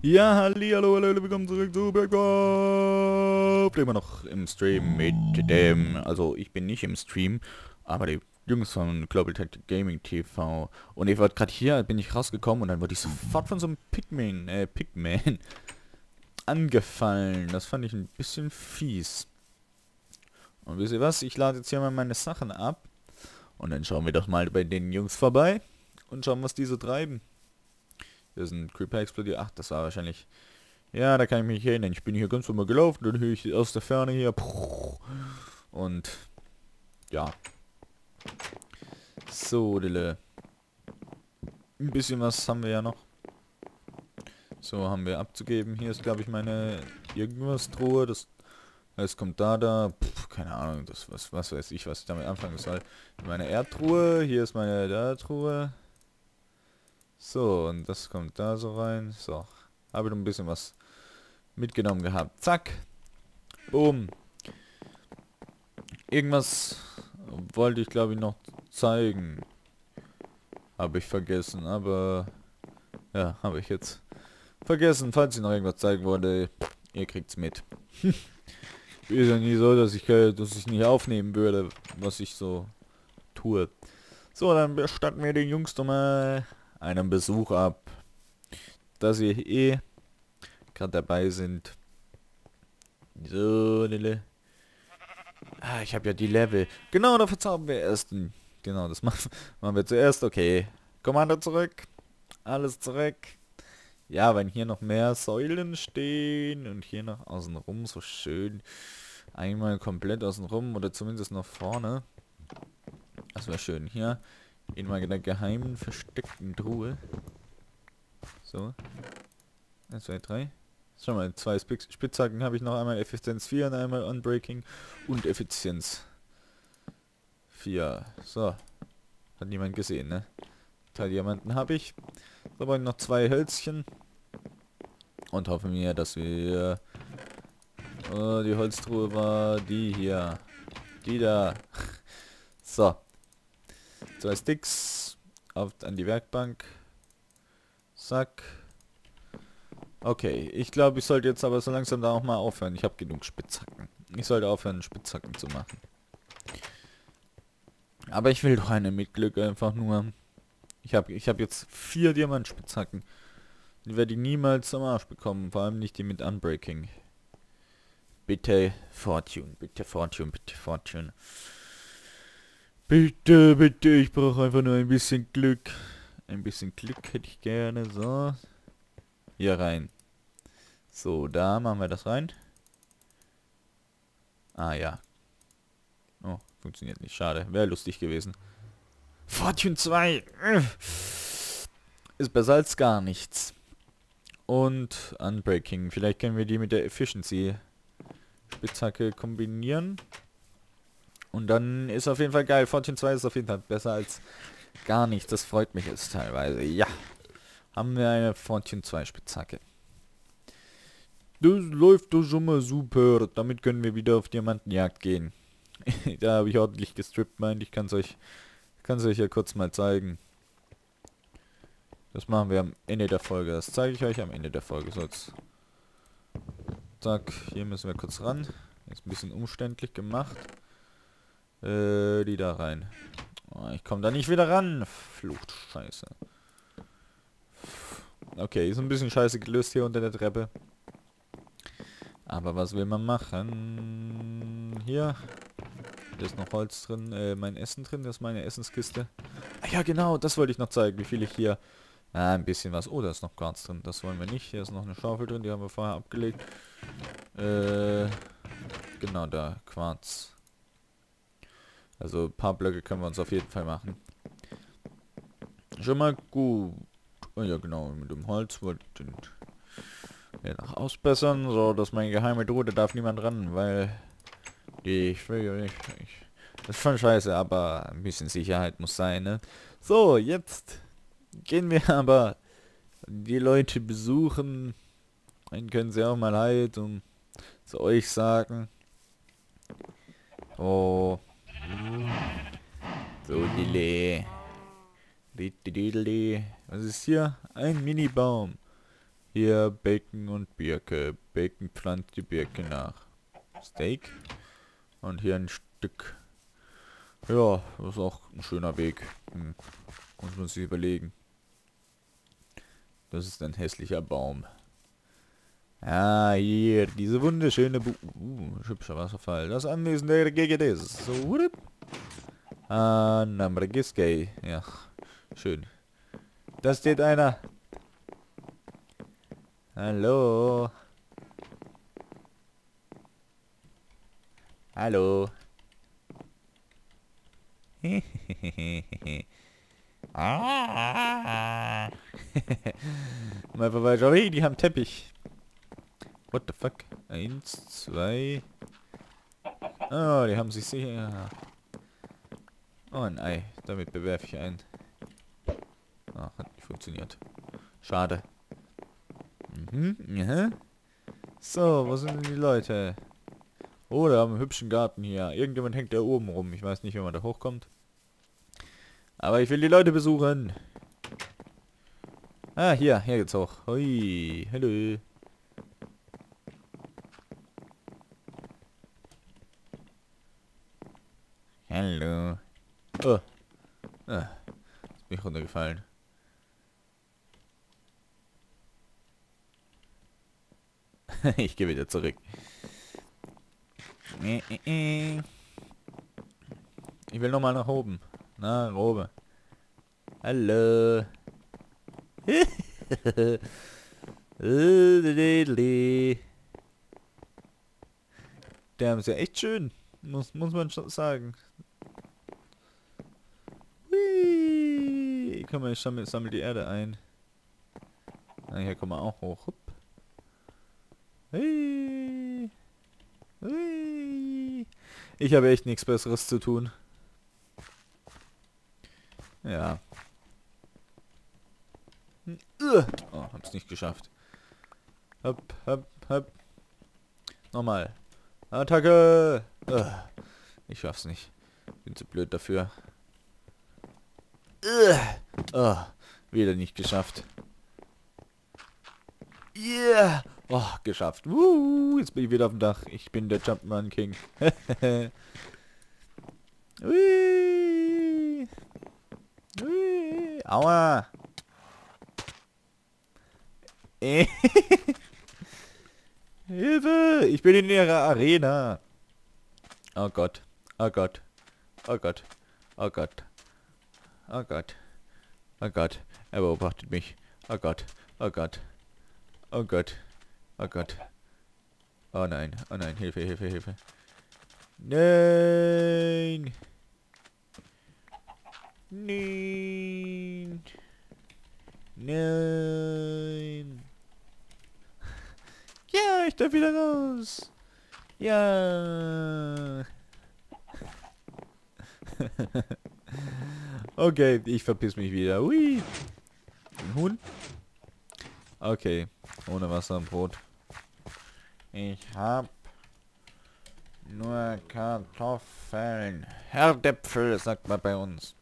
Ja, hallo, willkommen zurück zu Bergkopf. Immer noch im Stream mit dem, also ich bin nicht im Stream, aber die Jungs von Global Tactic Gaming TV. Und ich wollte gerade hier, bin ich rausgekommen und dann wurde ich sofort von so einem Pigman angefallen. Das fand ich ein bisschen fies. Und wisst ihr was, ich lade jetzt hier mal meine Sachen ab und dann schauen wir doch mal bei den Jungs vorbei und schauen, was die so treiben. Hier ist ein Creeper explodiert. Ach, das war wahrscheinlich... Ja, da kann ich mich erinnern. Ich bin hier ganz normal gelaufen, dann höre ich aus der Ferne hier... Und... Ja. So, Dille. Ein bisschen was haben wir ja noch. So, haben wir abzugeben. Hier ist, glaube ich, meine... Irgendwas Truhe. Das kommt da. Keine Ahnung. Was weiß ich, was ich damit anfangen soll. Meine Erdtruhe. Hier ist meine da-Truhe. So, und das kommt da so rein. So, habe ich noch ein bisschen was mitgenommen gehabt. Zack. Boom. Irgendwas wollte ich, glaube ich, noch zeigen. Habe ich vergessen, aber... Ja, habe ich jetzt vergessen. Falls ich noch irgendwas zeigen wollte, ihr kriegt's mit. Ist ja nie so, dass ich nicht aufnehmen würde, was ich so tue. So, dann bestatten wir den Jungs doch mal einen Besuch ab. Da sie gerade dabei sind. So, Lille. Ah, ich habe ja die Level. Genau, da verzaubern wir erst. Genau, das machen wir zuerst. Okay. Kommando zurück. Alles zurück. Ja, wenn hier noch mehr Säulen stehen und hier noch außenrum so schön. Einmal komplett außenrum oder zumindest noch vorne. Das wäre schön. Hier in meiner geheimen versteckten Truhe. So. 1, 2, 3. Schau mal, 2 Spitzhacken habe ich noch. Einmal Effizienz 4 und einmal Unbreaking und Effizienz 4. So. Hat niemand gesehen, ne? 3 Diamanten habe ich. So, brauche ich noch 2 Hölzchen. Und hoffe mir, dass wir... Oh, die Holztruhe war die hier. Die da. So. 2 Sticks. An die Werkbank. Zack. Okay, ich glaube, ich sollte jetzt aber so langsam da auch mal aufhören. Ich habe genug Spitzhacken. Ich sollte aufhören, Spitzhacken zu machen. Aber ich will doch eine mit Glück einfach nur. Ich hab jetzt 4 Diamantspitzhacken. Die werde ich niemals am Arsch bekommen. Vor allem nicht die mit Unbreaking. Bitte Fortune, bitte Fortune, bitte Fortune. Bitte, bitte, ich brauche einfach nur ein bisschen Glück. Ein bisschen Glück hätte ich gerne. So. Hier rein. So, da machen wir das rein. Ah, ja. Oh, funktioniert nicht. Schade. Wäre lustig gewesen. Fortune 2. Ist besser als gar nichts. Und Unbreaking. Vielleicht können wir die mit der Efficiency Spitzhacke kombinieren. Und dann ist auf jeden Fall geil. Fortune 2 ist auf jeden Fall besser als gar nichts. Das freut mich jetzt teilweise. Ja. Haben wir eine Fortune 2 Spitzhacke. Das läuft doch schon mal super. Damit können wir wieder auf Diamantenjagd gehen. Da habe ich ordentlich gestrippt, meint. Ich kann es euch ja kurz mal zeigen. Das machen wir am Ende der Folge. Das zeige ich euch am Ende der Folge. So, jetzt. Zack, hier müssen wir kurz ran. Ist ein bisschen umständlich gemacht. Die da rein. Oh, ich komme da nicht wieder ran. Flucht, scheiße. Okay, ist ein bisschen scheiße gelöst hier unter der Treppe. Aber was will man machen? Hier. Da ist noch Holz drin, mein Essen drin. Das ist meine Essenskiste. Ah ja, genau, das wollte ich noch zeigen, wie viel ich hier... Ah, ein bisschen was. Oh, da ist noch Quarz drin. Das wollen wir nicht. Hier ist noch eine Schaufel drin, die haben wir vorher abgelegt. Genau, da, Quarz. Also ein paar Blöcke können wir uns auf jeden Fall machen. Schon mal gut. Oh ja, genau, mit dem Holz wollte ich den ja, noch ausbessern, so dass meine geheime Truhe, da darf niemand ran, weil ich will ja nicht. Das ist schon scheiße, aber ein bisschen Sicherheit muss sein, ne? So, jetzt gehen wir aber die Leute besuchen. Dann können sie auch mal halt und zu euch sagen. Oh. So, Dille. Was ist hier? Ein Mini-Baum. Hier Bacon und Birke. Bacon pflanzt die Birke nach. Steak. Und hier ein Stück. Ja, das ist auch ein schöner Weg. Muss man sich überlegen. Das ist ein hässlicher Baum. Ah, hier, diese wunderschöne hübscher Wasserfall. Das Anwesen der GGDs. So, wupp. Ah, Namregiskei. Ja, schön. Da steht einer. Hallo. Hallo. Ah. Mal vorbei. Schau, hey, die haben Teppich. What the fuck? 1, 2. Oh, die haben sich sicher. Oh, ein Ei. Damit bewerfe ich ein. Ah, hat nicht funktioniert. Schade. Ja. So, wo sind denn die Leute? Oh, da haben wir einen hübschen Garten hier. Irgendjemand hängt da oben rum. Ich weiß nicht, wie man da hochkommt. Aber ich will die Leute besuchen. Ah, hier geht's hoch. Hui, hallo. Hallo. Oh. Ah, ist mich runtergefallen. Ich gehe wieder zurück. Ich will nochmal nach oben. Na, oben. Hallo. Der ist ja echt schön. Muss man schon sagen. Hui. Komm mal, ich sammle die Erde ein. Na, hier kommen wir auch hoch. Hup. Hui. Hui. Ich habe echt nichts Besseres zu tun. Ja. Oh, hab's nicht geschafft. Hopp, hopp, hopp. Nochmal. Attacke! Ich schaff's nicht. Bin zu blöd dafür. Oh, wieder nicht geschafft. Yeah! Oh, geschafft. Jetzt bin ich wieder auf dem Dach. Ich bin der Jumpman King. Ui. Ui. Aua! Hilfe! Ich bin in ihrer Arena. Oh Gott. Oh Gott. Oh Gott. Oh Gott. Oh Gott. Oh Gott. Er beobachtet mich. Oh Gott. Oh Gott. Oh Gott. Oh Gott. Oh nein. Oh nein. Hilfe, Hilfe, Hilfe. Nein. Nein. Nein. Ja, ich darf wieder raus. Ja. Okay, ich verpiss mich wieder. Ui. Ein Huhn. Okay, ohne Wasser und Brot. Ich hab nur Kartoffeln. Herdäpfel, sagt man bei uns.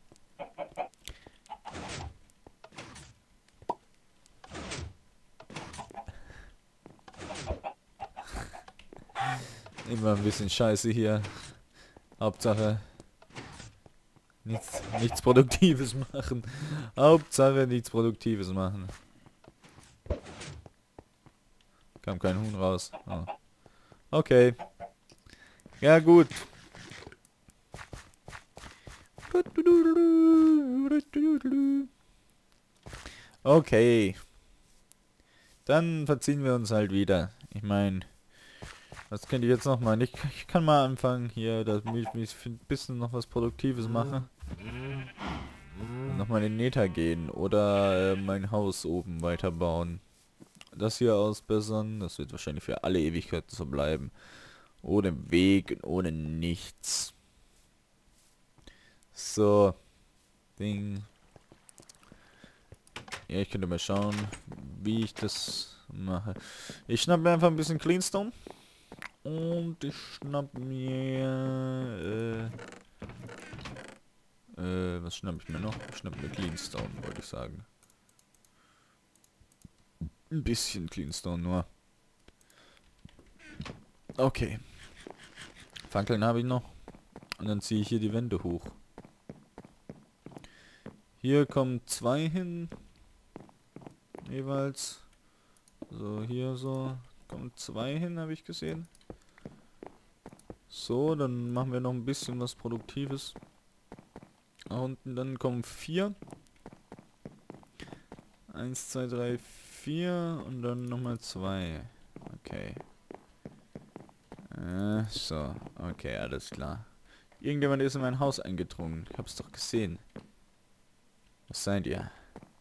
Immer ein bisschen Scheiße hier. Hauptsache nichts Produktives machen. Hauptsache nichts Produktives machen. Kam kein Huhn raus. Oh. Okay. Ja gut. Okay. Dann verziehen wir uns halt wieder. Ich meine, was könnte ich jetzt noch mal? Ich kann mal anfangen hier, dass ich ein bisschen noch was Produktives mache. Und nochmal in den Nether gehen oder mein Haus oben weiterbauen. Das hier ausbessern, das wird wahrscheinlich für alle Ewigkeiten so bleiben. Ohne Weg und ohne nichts. So. Ding. Ja, ich könnte mal schauen, wie ich das mache. Ich schnapp mir einfach ein bisschen Cleanstone. Und ich schnapp mir... was schnapp ich mir noch? Ich schnapp mir Cleanstone, wollte ich sagen. Ein bisschen Cleanstone nur. Okay. Fackeln habe ich noch. Und dann ziehe ich hier die Wände hoch. Hier kommen 2 hin. Jeweils. So, hier so. Kommen 2 hin, habe ich gesehen. So, dann machen wir noch ein bisschen was Produktives. Da unten dann kommen 4. 1, 2, 3, 4 und dann nochmal 2. Okay. So. Okay, alles klar. Irgendjemand ist in mein Haus eingedrungen. Ich hab's doch gesehen. Was seid ihr?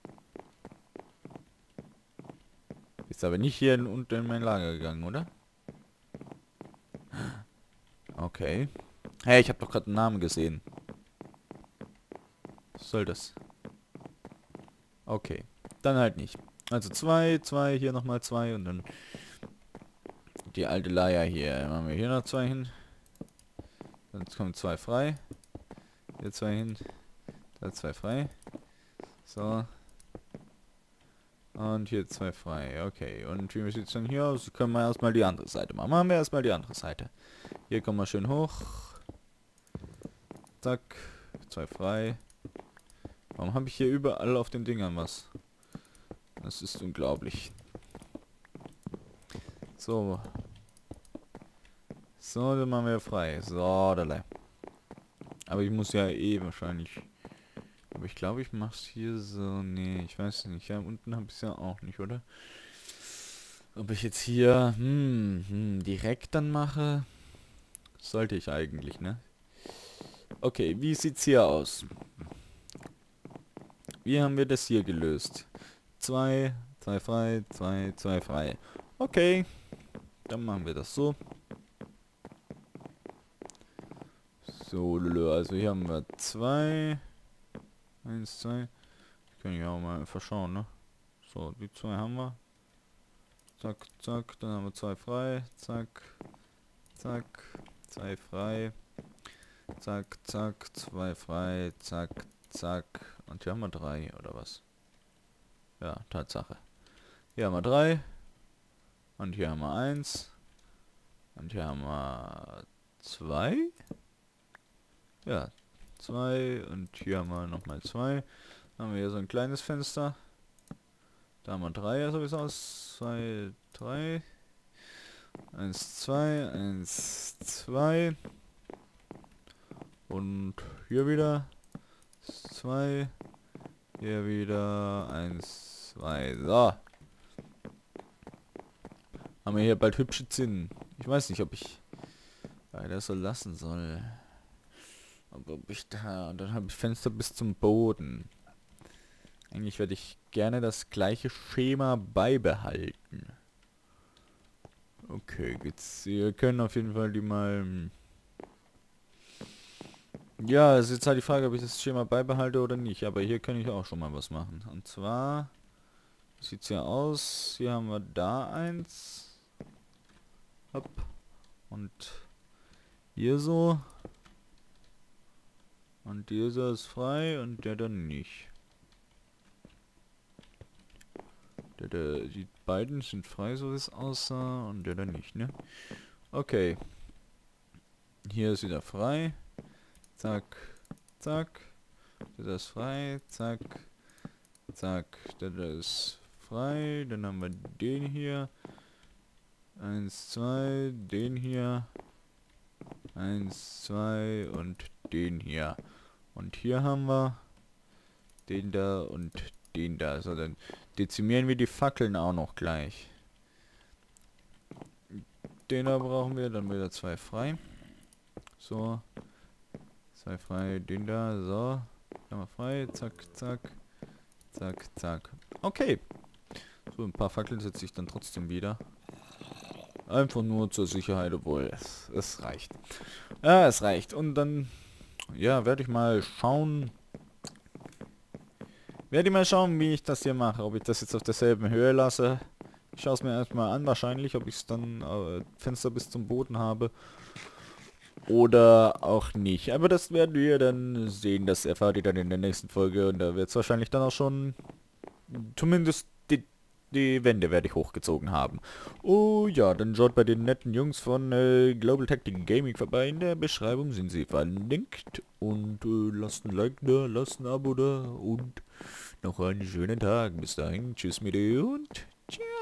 Ist aber nicht hier unten in mein Lager gegangen, oder? Okay. Hey, ich habe doch gerade einen Namen gesehen. Was soll das? Okay. Dann halt nicht. Also 2, 2, hier nochmal 2 und dann die alte Leier hier. Dann machen wir hier noch 2 hin. Dann kommen 2 frei. Hier 2 hin. Da 2 frei. So. Und hier 2 frei. Okay. Und wie sieht es dann hier aus? Können wir erstmal die andere Seite machen. Machen wir erstmal die andere Seite. Hier kommen wir schön hoch. Zack. 2 frei. Warum habe ich hier überall auf den Dingern was? Das ist unglaublich. So. So, dann machen wir frei. So, dalei. Aber ich muss ja eh wahrscheinlich... Aber ich glaube, ich mach's hier so... Nee, ich weiß nicht. Ja, unten habe ich es ja auch nicht, oder? Ob ich jetzt hier... direkt dann mache... Sollte ich eigentlich, ne? Okay, wie sieht's hier aus? Wie haben wir das hier gelöst? 2, 2 frei, 2, 2 frei. Okay, dann machen wir das so. So, also hier haben wir 2. 1, 2. Kann ich auch mal verschauen, ne? So, die 2 haben wir. Zack, zack, dann haben wir 2 frei. Zack, zack, 2 frei. Zack, zack, 2 frei. Zack, zack. Und hier haben wir 3, oder was? Ja, Tatsache. Hier haben wir 3. Und hier haben wir 1. Und hier haben wir 2. Ja, 2. Und hier haben wir nochmal 2. Dann haben wir hier so ein kleines Fenster. Da haben wir 3, so wie es aus. 2, 3. 1, 2. 1, 2. Und hier wieder 2. Hier wieder 1, 2. So. Haben wir hier bald hübsche Zinnen. Ich weiß nicht, ob ich das so lassen soll. Aber ob ich da... Dann habe ich Fenster bis zum Boden. Eigentlich werde ich gerne das gleiche Schema beibehalten. Okay, jetzt wir können auf jeden Fall die mal... Ja, es ist jetzt halt die Frage, ob ich das Schema beibehalte oder nicht. Aber hier kann ich auch schon mal was machen. Und zwar... Sieht es ja aus. Hier haben wir da 1. Hopp. Und hier so. Und dieser ist frei und der dann nicht. Die beiden sind frei, so wie es aussah. Und der dann nicht, ne? Okay. Hier ist wieder frei. Zack. Zack. Der ist frei. Zack. Zack. Der ist frei. Dann haben wir den hier. 1, 2. Den hier. 1, 2 und den hier. Und hier haben wir den da und den da. So, dann dezimieren wir die Fackeln auch noch gleich. Den da brauchen wir, dann wieder 2 frei. So. 2 frei, den da, so. Dann mal frei, zack, zack. Zack, zack. Okay. So, ein paar Fackeln setze ich dann trotzdem wieder. Einfach nur zur Sicherheit, obwohl es reicht. Ja, es reicht. Und dann, ja, werde ich mal schauen. Wie ich das hier mache. Ob ich das jetzt auf derselben Höhe lasse. Ich schaue es mir erstmal an, wahrscheinlich, ob ich es dann Fenster bis zum Boden habe. Oder auch nicht. Aber das werden wir dann sehen. Das erfahrt ihr dann in der nächsten Folge. Und da wird es wahrscheinlich dann auch schon zumindest Die Wände werde ich hochgezogen haben. Oh ja, dann schaut bei den netten Jungs von Global Tactic Gaming vorbei. In der Beschreibung sind sie verlinkt. Und lasst ein Like da, lasst ein Abo da. Und noch einen schönen Tag. Bis dahin, tschüss mit dir und ciao.